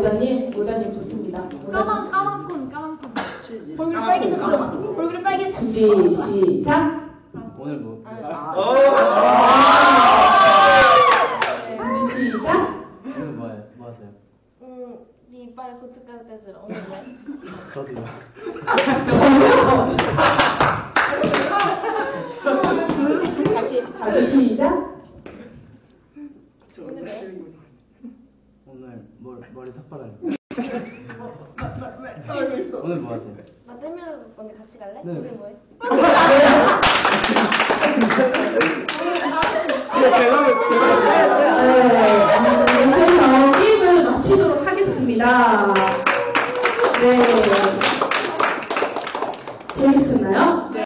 모자님 좋습니다. 까만 콘. 얼굴이 빨개졌어. 얼굴이 빨개졌어. 준비 시작. 오늘 뭐? 준비 시작. 오늘 뭐 하세요? 네 이빨에 고춧가루 떼주러 오늘 뭐? 저도요. 다시 시작. 오늘 왜? 오늘 머리 삭발하는. 오늘 뭐 하세요? 나 떼면으로 언니 같이 갈래? 네. 우리 뭐해? 그래서 게임을 마치도록 하겠습니다. 네.